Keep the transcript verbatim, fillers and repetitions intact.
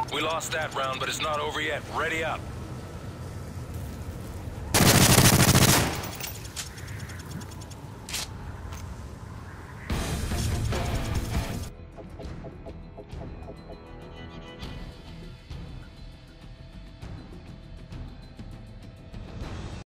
We lost that round, but it's not over yet. Ready up.